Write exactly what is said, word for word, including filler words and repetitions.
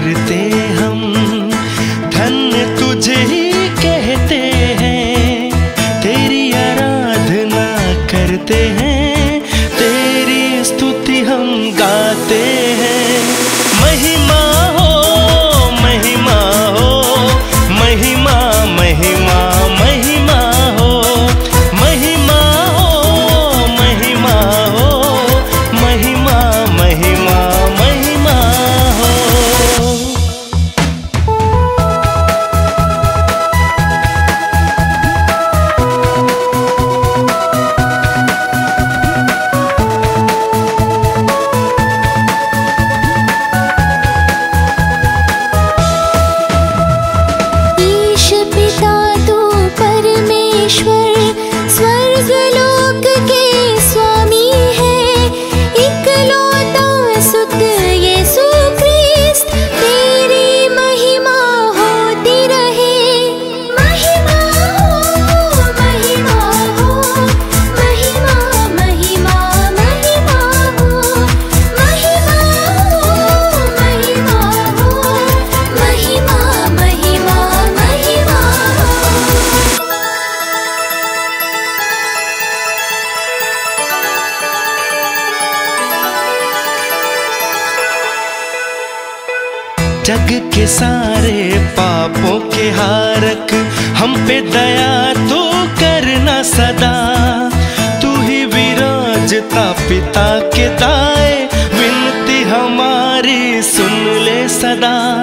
करते हम, धन्य तुझे ही कहते हैं, तेरी आराधना करते हैं, तेरी स्तुति हम गाते हैं। महिमा हो, महिमा हो, महिमा महिमा महिमा हो, महिमा हो, महिमा हो, महिमा महिमा महिमा हो। ईश पिता तू परमेश्वर, स्वर्ग लोक के स्वामी है, इकलौता सुत यीशु क्रिस्त, तेरी महिमा होती रहे। महिमा हो, महिमा हो, महिमा महिमा महिमा हो, महिमा हो, महिमा हो, महिमा महिमा महिमा हो। जग के सारे पापों के हारक, हम पे दया तो करना सदा, तू ही विराजता पिता के दाएं, विनती हमारी सुन ले सदा।